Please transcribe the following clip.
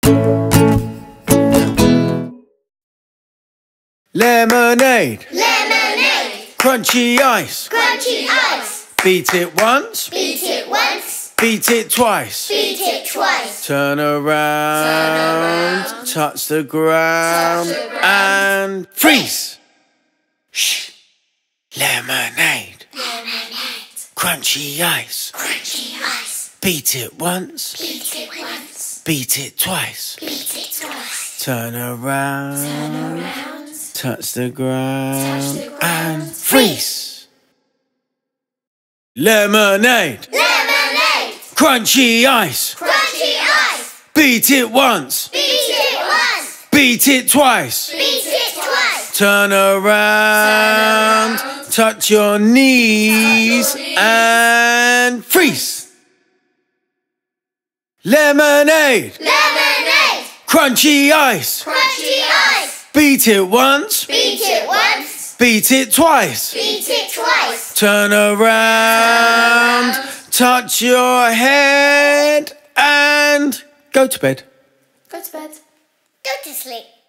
Lemonade. Lemonade. Crunchy ice. Crunchy ice. Beat it once. Beat it once. Beat it twice. Beat it twice. Turn around. Touch the ground. And freeze. Shh. Lemonade. Lemonade. Crunchy ice. Crunchy ice. Beat it once. Beat it once. Beat it twice. Beat it twice. Turn around. Turn around. Touch the ground. Touch the ground. And freeze. Lemonade. Lemonade. Crunchy ice. Crunchy ice. Beat it once. Beat it once. Beat it twice. Beat it twice. Turn around. Touch your knees. And freeze. Lemonade. Lemonade. Crunchy ice. Crunchy ice. Beat it once. Beat it once. Beat it twice. Beat it twice. Turn around. Touch your head. And go to bed. Go to bed. Go to sleep.